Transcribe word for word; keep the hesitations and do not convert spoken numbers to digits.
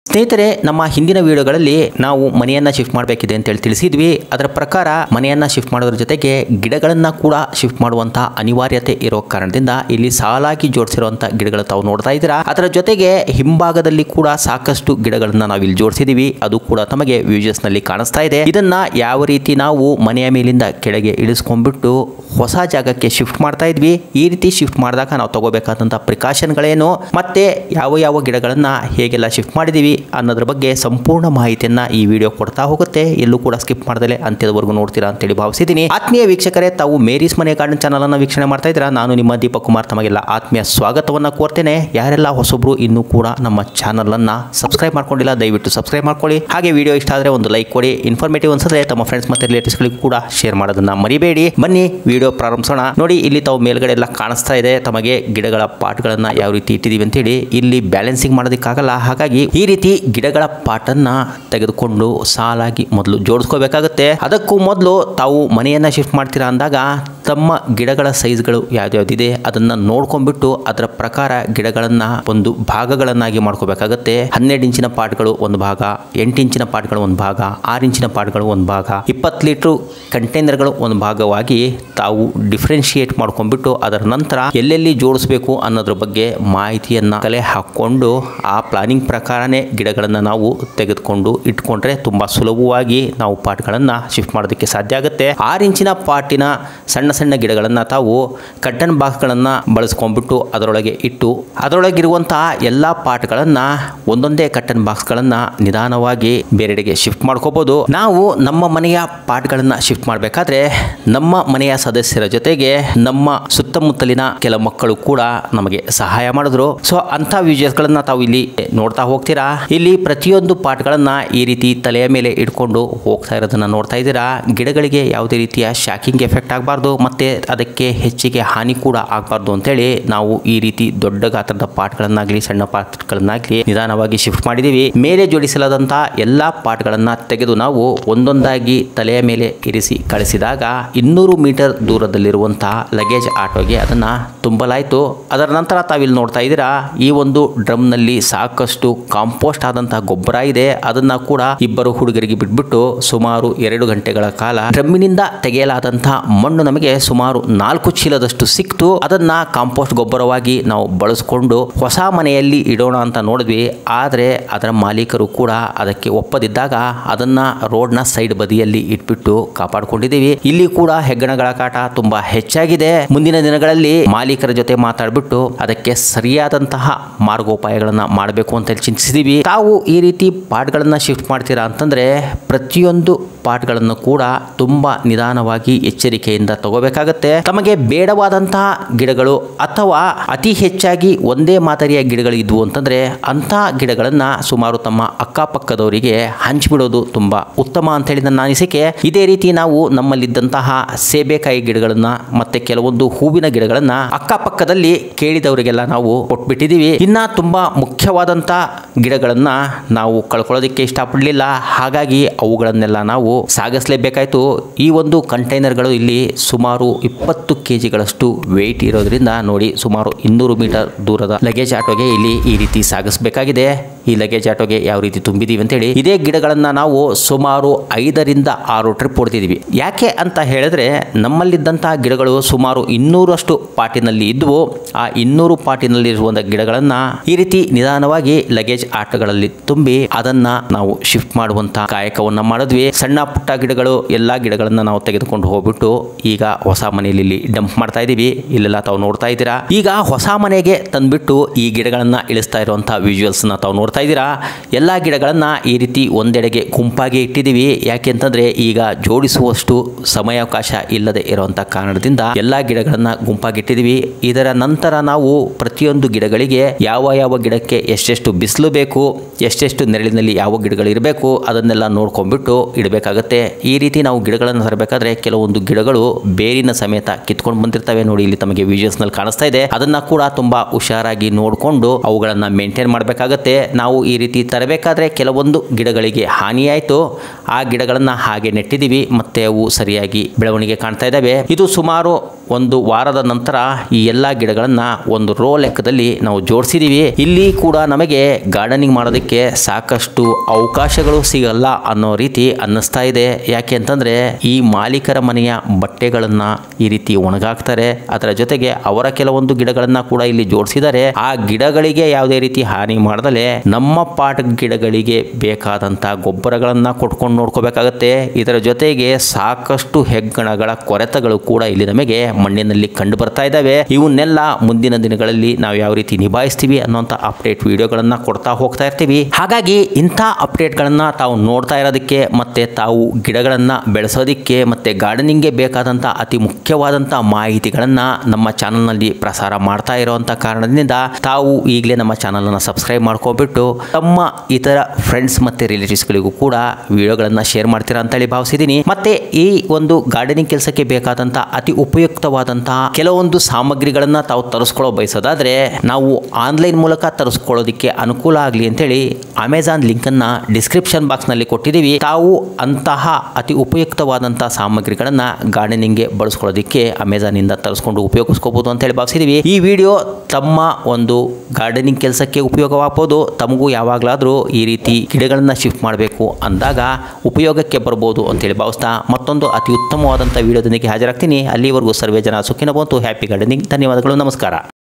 ಸ್ನೇಹಿತರೆ, ನಮ್ಮ ಹಿಂದಿನ ವಿಡಿಯೋಗಳಲ್ಲಿ ನಾವು ಮನೆಯನ್ನ ಶಿಫ್ಟ್ ಮಾಡಬೇಕಿದೆ ಅಂತ ಹೇಳಿ ತಿಳಿಸಿದ್ವಿ. ಅದರ ಪ್ರಕಾರ ಮನೆಯನ್ನ ಶಿಫ್ಟ್ ಮಾಡೋದ್ರ ಜೊತೆಗೆ ಗಿಡಗಳನ್ನ ಕೂಡ ಶಿಫ್ಟ್ ಮಾಡುವಂತ ಅನಿವಾರ್ಯತೆ ಇರೋ ಕಾರಣದಿಂದ ಇಲ್ಲಿ ಸಾಲಾಗಿ ಜೋಡಿಸಿರುವಂತ ಗಿಡಗಳು ತಾವು ನೋಡ್ತಾ ಇದ್ದೀರಾ. ಅದರ ಜೊತೆಗೆ ಹಿಂಭಾಗದಲ್ಲಿ ಕೂಡ ಸಾಕಷ್ಟು ಗಿಡಗಳನ್ನ ನಾವು ಇಲ್ಲಿ ಜೋಡಿಸಿದೀವಿ. ಅದು ಕೂಡ ತಮಗೆ ವಿಜುವಲ್ಸ್ ನಲ್ಲಿ ಕಾಣಿಸ್ತಾ ಇದೆ. ಇದನ್ನ ಯಾವ ರೀತಿ ನಾವು ಮನೆಯ ಮೇಲಿಂದ ಕೆಳಗೆ ಇಳಿಸ್ಕೊಂಡ್ಬಿಟ್ಟು ಹೊಸ ಜಾಗಕ್ಕೆ ಶಿಫ್ಟ್ ಮಾಡ್ತಾ ಇದ್ವಿ. ಈ ರೀತಿ ಶಿಫ್ಟ್ ಮಾಡಿದಾಗ ನಾವು ತಗೋಬೇಕಾದಂತ ಪ್ರಿಕಾಷನ್ಗಳೇನು, ಮತ್ತೆ ಯಾವ ಯಾವ ಗಿಡಗಳನ್ನ ಹೇಗೆಲ್ಲ ಶಿಫ್ಟ್ ಮಾಡಿದೀವಿ ಅನ್ನೋದ್ರ ಬಗ್ಗೆ ಸಂಪೂರ್ಣ ಮಾಹಿತಿಯನ್ನ ಈ ವಿಡಿಯೋ ಕೊಡ್ತಾ ಹೋಗುತ್ತೆ. ಎಲ್ಲೂ ಕೂಡ ಸ್ಕಿಪ್ ಮಾಡದಲೆ ಅಂತ್ಯದವರೆಗೂ ನೋಡ್ತೀರಾ ಅಂತೇಳಿ ಭಾವಿಸಿದ್ದೀನಿ. ಆತ್ಮೀಯ ವೀಕ್ಷಕರೇ, ತಾವು ಮೇರೀಸ್ ಮನೆ ಗಾರ್ಡನ್ ಚಾನಲ್ ಅನ್ನು ವೀಕ್ಷಣೆ ಮಾಡ್ತಾ ಇದ್ದೀರಾ. ನಾನು ನಿಮ್ಮ ದೀಪಕ್ ಕುಮಾರ್ ತಮಗೆಲ್ಲ ಆತ್ಮೀಯ ಸ್ವಾಗತವನ್ನ ಕೋರ್ತೇನೆ. ಯಾರೆಲ್ಲ ಹೊಸಬ್ರು ಇನ್ನೂ ಕೂಡ ನಮ್ಮ ಚಾನಲ್ ಅನ್ನ ಸಬ್ಸ್ಕ್ರೈಬ್ ಮಾಡ್ಕೊಂಡಿಲ್ಲ, ದಯವಿಟ್ಟು ಸಬ್ಸ್ಕ್ರೈಬ್ ಮಾಡ್ಕೊಳ್ಳಿ. ಹಾಗೆ ವಿಡಿಯೋ ಇಷ್ಟ ಆದ್ರೆ ಒಂದು ಲೈಕ್ ಕೊಡಿ. ಇನ್ಫಾರ್ಮೇಟಿವ್ ಅನ್ಸಿದ್ರೆ ತಮ್ಮ ಫ್ರೆಂಡ್ಸ್ ಮತ್ತೆ ರಿಲೇಟಿವ್ಸ್ ಗಳಿಗೂ ಕೂಡ ಶೇರ್ ಮಾಡೋದನ್ನ ಮರಿಬೇಡಿ. ಬನ್ನಿ ವಿಡಿಯೋ ಪ್ರಾರಂಭಿಸೋಣ. ನೋಡಿ, ಇಲ್ಲಿ ತಾವು ಮೇಲ್ಗಡೆ ಎಲ್ಲ ಕಾಣಿಸ್ತಾ ಇದೆ ತಮಗೆ ಗಿಡಗಳ ಪಾಟ್ಗಳನ್ನ ಯಾವ ರೀತಿ ಇಟ್ಟಿದೀವಿ ಅಂತೇಳಿ. ಇಲ್ಲಿ ಬ್ಯಾಲೆನ್ಸಿಂಗ್ ಮಾಡೋದಕ್ಕಾಗಲ್ಲ, ಹಾಗಾಗಿ ಈ ರೀತಿ ಗಿಡಗಳ ಪಾಟನ್ನ ತೆಗೆದುಕೊಂಡು ಸಾಲಾಗಿ ಮೊದಲು ಜೋಡಿಸ್ಕೋಬೇಕಾಗುತ್ತೆ. ಅದಕ್ಕೂ ಮೊದಲು ತಾವು ಮನೆಯನ್ನ ಶಿಫ್ಟ್ ಮಾಡ್ತೀರಾ ಅಂದಾಗ ತಮ್ಮ ಗಿಡಗಳ ಸೈಜ್ಗಳು ಯಾವ್ಯಾವ್ದಿದೆ ಅದನ್ನ ನೋಡ್ಕೊಂಡ್ಬಿಟ್ಟು ಅದರ ಪ್ರಕಾರ ಗಿಡಗಳನ್ನ ಒಂದು ಭಾಗಗಳನ್ನಾಗಿ ಮಾಡ್ಕೋಬೇಕಾಗತ್ತೆ. ಹನ್ನೆರಡು ಇಂಚಿನ ಪಾಟ್ಗಳು ಒಂದು ಭಾಗ, ಎಂಟು ಇಂಚಿನ ಪಾಟ್ಗಳು ಒಂದು ಭಾಗ, ಆರು ಇಂಚಿನ ಪಾಟ್ಗಳು ಒಂದು ಭಾಗ, ಇಪ್ಪತ್ತು ಲೀಟರ್ ಕಂಟೈನರ್ಗಳು ಒಂದು ಭಾಗವಾಗಿ ತಾವು ಡಿಫ್ರೆನ್ಶಿಯೇಟ್ ಮಾಡ್ಕೊಂಡ್ಬಿಟ್ಟು ಅದರ ನಂತರ ಎಲ್ಲೆಲ್ಲಿ ಜೋಡಿಸಬೇಕು ಅನ್ನೋದ್ರ ಬಗ್ಗೆ ಮಾಹಿತಿಯನ್ನ ಕಲೆ ಹಾಕೊಂಡು ಆ ಪ್ಲಾನಿಂಗ್ ಪ್ರಕಾರನೇ ಗಿಡಗಳನ್ನ ನಾವು ತೆಗೆದುಕೊಂಡು ಇಟ್ಕೊಂಡ್ರೆ ತುಂಬಾ ಸುಲಭವಾಗಿ ನಾವು ಪಾಟ್ಗಳನ್ನ ಶಿಫ್ಟ್ ಮಾಡೋದಕ್ಕೆ ಸಾಧ್ಯ ಆಗುತ್ತೆ. ಆರು ಇಂಚಿನ ಪಾಟಿನ ಸಣ್ಣ ಸಣ್ಣ ಗಿಡಗಳನ್ನ ತಾವು ಕಟ್ಟನ್ ಬಾಕ್ಸ್ಗಳನ್ನ ಬಳಸ್ಕೊಂಡ್ಬಿಟ್ಟು ಅದರೊಳಗೆ ಇಟ್ಟು ಅದರೊಳಗಿರುವಂತಹ ಎಲ್ಲಾ ಪಾಟ್ಗಳನ್ನ ಒಂದೊಂದೇ ಕಟ್ಟನ್ ಬಾಕ್ಸ್ಗಳನ್ನ ನಿಧಾನವಾಗಿ ಬೇರೆಡೆಗೆ ಶಿಫ್ಟ್ ಮಾಡ್ಕೋಬಹುದು. ನಾವು ನಮ್ಮ ಮನೆಯ ಪಾಟ್ಗಳನ್ನ ಶಿಫ್ಟ್ ಮಾಡಬೇಕಾದ್ರೆ ನಮ್ಮ ಮನೆಯ ಸದಸ್ಯರ ಜೊತೆಗೆ ನಮ್ಮ ಸುತ್ತಮುತ್ತಲಿನ ಕೆಲ ಮಕ್ಕಳು ಕೂಡ ನಮಗೆ ಸಹಾಯ ಮಾಡಿದ್ರು. ಸೊ ಅಂತ ವಿಜುವಲ್ಸ್ ಗಳನ್ನ ತಾವು ಇಲ್ಲಿ ನೋಡ್ತಾ ಹೋಗ್ತೀರಾ. ಇಲ್ಲಿ ಪ್ರತಿಯೊಂದು ಪಾಟ್ಗಳನ್ನ ಈ ರೀತಿ ತಲೆಯ ಮೇಲೆ ಇಟ್ಕೊಂಡು ಹೋಗ್ತಾ ಇರೋದನ್ನ ನೋಡ್ತಾ ಇದ್ದೀರಾ. ಗಿಡಗಳಿಗೆ ಯಾವುದೇ ರೀತಿಯ ಶಾಕಿಂಗ್ ಎಫೆಕ್ಟ್ ಆಗಬಾರ್ದು, ಮತ್ತೆ ಅದಕ್ಕೆ ಹೆಚ್ಚಿಗೆ ಹಾನಿ ಕೂಡ ಆಗಬಾರ್ದು ಅಂತೇಳಿ ನಾವು ಈ ರೀತಿ ದೊಡ್ಡ ಗಾತ್ರದ ಪಾಟ್ಗಳನ್ನಾಗ್ಲಿ ಸಣ್ಣ ಪಾಟ್ಗಳನ್ನಾಗ್ಲಿ ನಿಧಾನವಾಗಿ ಶಿಫ್ಟ್ ಮಾಡಿದೀವಿ. ಮೇಲೆ ಜೋಡಿಸಲಾದಂತಹ ಎಲ್ಲಾ ಪಾಟ್ಗಳನ್ನ ತೆಗೆದು ನಾವು ಒಂದೊಂದಾಗಿ ತಲೆಯ ಮೇಲೆ ಇರಿಸಿ ಕಳಿಸಿದಾಗ ಇನ್ನೂರು ಮೀಟರ್ ದೂರದಲ್ಲಿರುವಂತಹ ಲಗೇಜ್ ಆಟೋಗೆ ಅದನ್ನ ತುಂಬಲಾಯಿತು. ಅದರ ನಂತರ ತಾವಿಲ್ಲಿ ನೋಡ್ತಾ ಇದ್ದೀರಾ, ಈ ಒಂದು ಡ್ರಮ್ ನಲ್ಲಿ ಸಾಕಷ್ಟು ಕಾಂಪೋಸ್ಟ್ ಆದಂತಹ ಗೊಬ್ಬರ ಇದೆ. ಅದನ್ನ ಕೂಡ ಇಬ್ಬರು ಹುಡುಗರಿಗೆ ಬಿಟ್ಬಿಟ್ಟು ಸುಮಾರು ಎರಡು ಗಂಟೆಗಳ ಕಾಲ ಡ್ರಮ್ಮಿನಿಂದ ತೆಗೆಯಲಾದಂತಹ ಮಣ್ಣು ನಮಗೆ ಸುಮಾರು ನಾಲ್ಕು ಚೀಲದಷ್ಟು ಸಿಕ್ತು. ಅದನ್ನ ಕಾಂಪೋಸ್ಟ್ ಗೊಬ್ಬರವಾಗಿ ನಾವು ಬಳಸಿಕೊಂಡು ಹೊಸ ಮನೆಯಲ್ಲಿ ಇಡೋಣ ಅಂತ ನೋಡಿದ್ವಿ. ಆದ್ರೆ ಅದರ ಮಾಲೀಕರು ಕೂಡ ಅದಕ್ಕೆ ಒಪ್ಪದಿದ್ದಾಗ ಅದನ್ನ ರೋಡ್ ನ ಸೈಡ್ ಬದಿಯಲ್ಲಿ ಇಟ್ಬಿಟ್ಟು ಕಾಪಾಡಿಕೊಂಡಿದ್ದೀವಿ. ಇಲ್ಲಿ ಕೂಡ ಹೆಗ್ಗಣಗಳ ಕಾಟ ತುಂಬಾ ಹೆಚ್ಚಾಗಿದೆ. ಮುಂದಿನ ದಿನಗಳಲ್ಲಿ ಮಾಲೀಕರ ಜೊತೆ ಮಾತಾಡ್ಬಿಟ್ಟು ಅದಕ್ಕೆ ಸರಿಯಾದಂತಹ ಮಾರ್ಗೋಪಾಯಗಳನ್ನ ಮಾಡಬೇಕು ಅಂತ ಚಿಂತಿಸಿದೀವಿ. ತಾವು ಈ ರೀತಿ ಪಾಟ್ಗಳನ್ನ ಶಿಫ್ಟ್ ಮಾಡ್ತೀರಾ ಅಂತಂದ್ರೆ ಪ್ರತಿಯೊಂದು ಪಾಟ್ಗಳನ್ನು ಕೂಡ ತುಂಬಾ ನಿಧಾನವಾಗಿ ಎಚ್ಚರಿಕೆಯಿಂದ ತಗೋಬೇಕಾಗತ್ತೆ. ತಮಗೆ ಬೇಡವಾದಂತಹ ಗಿಡಗಳು ಅಥವಾ ಅತಿ ಹೆಚ್ಚಾಗಿ ಒಂದೇ ಮಾದರಿಯ ಗಿಡಗಳು ಇದ್ವು ಅಂತಂದ್ರೆ ಅಂತ ಗಿಡಗಳನ್ನ ಸುಮಾರು ತಮ್ಮ ಅಕ್ಕಪಕ್ಕದವರಿಗೆ ಹಂಚಿಬಿಡೋದು ತುಂಬಾ ಉತ್ತಮ ಅಂತ ಹೇಳಿ ನನ್ನ ಅನಿಸಿಕೆ. ಇದೇ ರೀತಿ ನಾವು ನಮ್ಮಲ್ಲಿದ್ದಂತಹ ಸೇಬೆಕಾಯಿ ಗಿಡಗಳನ್ನ ಮತ್ತೆ ಕೆಲವೊಂದು ಹೂವಿನ ಗಿಡಗಳನ್ನ ಅಕ್ಕಪಕ್ಕದಲ್ಲಿ ಕೇಳಿದವರಿಗೆಲ್ಲ ನಾವು ಕೊಟ್ಬಿಟ್ಟಿದೀವಿ. ಇನ್ನ ತುಂಬಾ ಮುಖ್ಯವಾದಂತ ಗಿಡಗಳನ್ನ ನಾವು ಕಳ್ಕೊಳ್ಳೋದಕ್ಕೆ ಇಷ್ಟಪಡಲಿಲ್ಲ, ಹಾಗಾಗಿ ಅವುಗಳನ್ನೆಲ್ಲ ನಾವು ಸಾಗಿಸಲೇಬೇಕಾಯ್ತು. ಈ ಒಂದು ಕಂಟೈನರ್ಗಳು ಇಲ್ಲಿ ಸುಮಾರು ಇಪ್ಪತ್ತು ಕೆಜಿಗಳಷ್ಟು ವೆಯ್ಟ್ ಇರೋದ್ರಿಂದ ನೋಡಿ ಸುಮಾರು ಇನ್ನೂರು ಮೀಟರ್ ದೂರದ ಲಗೇಜ್ ಆಟೋಗೆ ಇಲ್ಲಿ ಈ ರೀತಿ ಸಾಗಿಸಬೇಕಾಗಿದೆ. ಈ ಲಗೇಜ್ ಆಟೋಗೆ ಯಾವ ರೀತಿ ತುಂಬಿದೀವಿ ಅಂತೇಳಿ ಇದೇ ಗಿಡಗಳನ್ನ ನಾವು ಸುಮಾರು ಐದರಿಂದ ಆರು ಟ್ರಿಪ್ ಹೊಡೆದಿದ್ದೀವಿ. ಯಾಕೆ ಅಂತ ಹೇಳಿದ್ರೆ ನಮ್ಮಲ್ಲಿದ್ದಂತಹ ಗಿಡಗಳು ಸುಮಾರು ಇನ್ನೂರಷ್ಟು ಪಾಟಿನಲ್ಲಿ ಇದ್ವು. ಆ ಇನ್ನೂರು ಪಾಟಿನಲ್ಲಿ ಇರುವಂತಹ ಗಿಡಗಳನ್ನ ಈ ರೀತಿ ನಿಧಾನವಾಗಿ ಲಗೇಜ್ ಆಟೋಗಳಲ್ಲಿ ತುಂಬಿ ಅದನ್ನ ನಾವು ಶಿಫ್ಟ್ ಮಾಡುವಂತ ಕಾಯಕವನ್ನ ಮಾಡಿದ್ವಿ. ಸಣ್ಣ ಪುಟ್ಟ ಗಿಡಗಳು ಎಲ್ಲಾ ಗಿಡಗಳನ್ನ ನಾವು ತೆಗೆದುಕೊಂಡು ಹೋಗ್ಬಿಟ್ಟು ಈಗ ಹೊಸ ಮನೆಯಲ್ಲಿ ಇಲ್ಲಿ ಡಂಪ್ ಮಾಡ್ತಾ ಇದೀವಿ. ಇಲ್ಲೆಲ್ಲ ತಾವು ನೋಡ್ತಾ ಇದ್ದೀರಾ. ಈಗ ಹೊಸ ಮನೆಗೆ ತಂದ್ಬಿಟ್ಟು ಈ ಗಿಡಗಳನ್ನ ಇಳಿಸ್ತಾ ಇರುವಂತಹ ವಿಜುವಲ್ಸ್ ನ ತಾವು ನೋಡ್ತಾ ಇದ್ದೀರಾ. ಎಲ್ಲಾ ಗಿಡಗಳನ್ನ ಈ ರೀತಿ ಒಂದೆಡೆಗೆ ಗುಂಪಾಗಿ ಇಟ್ಟಿದೀವಿ. ಯಾಕೆ ಅಂತಂದ್ರೆ ಈಗ ಜೋಡಿಸುವಷ್ಟು ಸಮಯಾವಕಾಶ ಇಲ್ಲದೆ ಇರುವಂತಹ ಕಾರಣದಿಂದ ಎಲ್ಲಾ ಗಿಡಗಳನ್ನ ಗುಂಪಾಗಿ ಇಟ್ಟಿದೀವಿ. ಇದರ ನಂತರ ನಾವು ಪ್ರತಿಯೊಂದು ಗಿಡಗಳಿಗೆ ಯಾವ ಯಾವ ಗಿಡಕ್ಕೆ ಎಷ್ಟೆಷ್ಟು ಬಿಸಿಲು ಬೇಕು, ಎಷ್ಟೆಷ್ಟು ನೆರಳಿನಲ್ಲಿ ಯಾವ ಗಿಡಗಳು ಇರಬೇಕು ಅದನ್ನೆಲ್ಲ ನೋಡ್ಕೊಂಡ್ಬಿಟ್ಟು ಇಡಬೇಕಾಗುತ್ತೆ. ಈ ರೀತಿ ನಾವು ಗಿಡಗಳನ್ನು ತರಬೇಕಾದ್ರೆ ಕೆಲವೊಂದು ಗಿಡಗಳು ಬೇರಿನ ಸಮೇತ ಕಿತ್ಕೊಂಡು ಬಂದಿರ್ತವೆ. ನೋಡಿ, ಇಲ್ಲಿ ತಮಗೆ ವಿಜುವಲ್ಸ್ ನಲ್ಲಿ ಕಾಣಿಸ್ತಾ ಇದೆ. ಅದನ್ನ ಕೂಡ ತುಂಬಾ ಹುಷಾರಾಗಿ ನೋಡಿಕೊಂಡು ಅವುಗಳನ್ನ ಮೇಂಟೈನ್ ಮಾಡಬೇಕಾಗುತ್ತೆ. ನಾವು ಈ ರೀತಿ ತರಬೇಕಾದ್ರೆ ಕೆಲವೊಂದು ಗಿಡಗಳಿಗೆ ಹಾನಿಯಾಯಿತು, ಆ ಗಿಡಗಳನ್ನ ಹಾಗೆ ನೆಟ್ಟಿದ್ದೀವಿ, ಮತ್ತೆ ಅವು ಸರಿಯಾಗಿ ಬೆಳವಣಿಗೆ ಕಾಣ್ತಾ ಇದ್ದಾವೆ. ಇದು ಸುಮಾರು ಒಂದು ವಾರದ ನಂತರ ಈ ಎಲ್ಲ ಗಿಡಗಳನ್ನ ಒಂದು ರೋ ಲೆಕ್ಕದಲ್ಲಿ ನಾವು ಜೋಡಿಸಿದೀವಿ. ಇಲ್ಲಿ ಕೂಡ ನಮಗೆ ಗಾರ್ಡನಿಂಗ್ ಮಾಡೋದಕ್ಕೆ ಸಾಕಷ್ಟು ಅವಕಾಶಗಳು ಸಿಗಲ್ಲ ಅನ್ನೋ ರೀತಿ ಅನ್ನಿಸ್ತಾ ಇದೆ. ಯಾಕೆ ಅಂತಂದ್ರೆ ಈ ಮಾಲೀಕರ ಮನೆಯ ಬಟ್ಟೆಗಳನ್ನ ಈ ರೀತಿ ಒಣಗಾಕ್ತಾರೆ. ಅದರ ಜೊತೆಗೆ ಅವರ ಕೆಲವೊಂದು ಗಿಡಗಳನ್ನ ಕೂಡ ಇಲ್ಲಿ ಜೋಡಿಸಿದ್ದಾರೆ. ಆ ಗಿಡಗಳಿಗೆ ಯಾವುದೇ ರೀತಿ ಹಾನಿ ಮಾಡದಲೆ ನಮ್ಮ ಪಾಟ್ ಗಿಡಗಳಿಗೆ ಬೇಕಾದಂತ ಗೊಬ್ಬರಗಳನ್ನ ಕೊಟ್ಕೊಂಡು ನೋಡ್ಕೋಬೇಕಾಗತ್ತೆ. ಇದರ ಜೊತೆಗೆ ಸಾಕಷ್ಟು ಹೆಗ್ಗಣಗಳ ಕೊರೆತಗಳು ಕೂಡ ಇಲ್ಲಿ ನಮಗೆ ಮಣ್ಣಿನಲ್ಲಿ ಕಂಡು ಬರ್ತಾ ಇದ್ದಾವೆ. ಇವನ್ನೆಲ್ಲ ಮುಂದಿನ ದಿನಗಳಲ್ಲಿ ನಾವು ಯಾವ ರೀತಿ ನಿಭಾಯಿಸ್ತೀವಿ ಅನ್ನೋಂಥ ಅಪ್ಡೇಟ್ ವಿಡಿಯೋಗಳನ್ನ ಕೊಡ್ತಾ ಹೋಗ್ತಾ ಇರ್ತೀವಿ. ಹಾಗಾಗಿ ಇಂಥ ಅಪ್ಡೇಟ್ಗಳನ್ನ ತಾವು ನೋಡ್ತಾ ಇರೋದಕ್ಕೆ ಮತ್ತೆ ತಾವು ಗಿಡಗಳನ್ನ ಬೆಳೆಸೋದಕ್ಕೆ ಮತ್ತೆ ಗಾರ್ಡನಿಂಗ್ಗೆ ಬೇಕಾದಂಥ ಅತಿ ಮುಖ್ಯವಾದಂಥ ಮಾಹಿತಿಗಳನ್ನ ನಮ್ಮ ಚಾನಲ್ನಲ್ಲಿ ಪ್ರಸಾರ ಮಾಡ್ತಾ ಇರುವಂಥ ಕಾರಣದಿಂದ ತಾವು ಈಗಲೇ ನಮ್ಮ ಚಾನಲನ್ನು ಸಬ್ಸ್ಕ್ರೈಬ್ ಮಾಡ್ಕೊಬಿಟ್ಟು ತಮ್ಮ ಇತರ ಫ್ರೆಂಡ್ಸ್ ಮತ್ತೆ ರಿಲೇಟಿವ್ಸ್ಗಳಿಗೂ ಕೂಡ ವಿಡಿಯೋಗಳನ್ನು ಶೇರ್ ಮಾಡ್ತೀರಾ ಅಂತೇಳಿ ಭಾವಿಸಿದ್ದೀನಿ. ಮತ್ತೆ ಈ ಒಂದು ಗಾರ್ಡನಿಂಗ್ ಕೆಲಸಕ್ಕೆ ಬೇಕಾದಂಥ ಅತಿ ಉಪಯುಕ್ತವಾದಂತಹ ಕೆಲವೊಂದು ಸಾಮಗ್ರಿಗಳನ್ನ ತಾವು ತರಿಸ್ಕೊಳ್ಳೋ ಬಯಸೋದಾದ್ರೆ ನಾವು ಆನ್ಲೈನ್ ಮೂಲಕ ತರಿಸ್ಕೊಳ್ಳೋದಕ್ಕೆ ಅನುಕೂಲ ಆಗಲಿ ಅಂತೇಳಿ ಅಮೆಜಾನ್ ಲಿಂಕನ್ನು ಡಿಸ್ಕ್ರಿಪ್ಷನ್ ಬಾಕ್ಸ್ನಲ್ಲಿ ಕೊಟ್ಟಿದ್ದೀವಿ. ತಾವು ಅಂತಹ ಅತಿ ಉಪಯುಕ್ತವಾದಂತಹ ಸಾಮಗ್ರಿಗಳನ್ನ ಗಾರ್ಡನಿಂಗ್ಗೆ ಬಳಸ್ಕೊಳ್ಳೋದಕ್ಕೆ ಅಮೆಜಾನಿಂದ ತರಿಸ್ಕೊಂಡು ಉಪಯೋಗಿಸ್ಕೋಬಹುದು ಅಂತೇಳಿ ಭಾವಿಸಿದ್ದೀವಿ. ಈ ವಿಡಿಯೋ ತಮ್ಮ ಒಂದು ಗಾರ್ಡನಿಂಗ್ ಕೆಲಸಕ್ಕೆ ಉಪಯೋಗವಾಗಬಹುದು. ತಮಗೂ ಯಾವಾಗಲಾದರೂ ಈ ರೀತಿ ಗಿಡಗಳನ್ನ ಶಿಫ್ಟ್ ಮಾಡಬೇಕು ಅಂದಾಗ ಉಪಯೋಗಕ್ಕೆ ಬರ್ಬೋದು ಅಂತೇಳಿ ಭಾವಿಸ್ತಾ ಮತ್ತೊಂದು ಅತಿ ಉತ್ತಮವಾದಂಥ ವಿಡಿಯೋದೊಂದಿಗೆ ಹಾಜರಾಗ್ತೀನಿ. ಅಲ್ಲಿವರೆಗೂ ಸರ್ವೇ ಜನ ಸುಖಿನ ಬಂತು. Happy gardening. ಧನ್ಯವಾದಗಳು. ನಮಸ್ಕಾರ.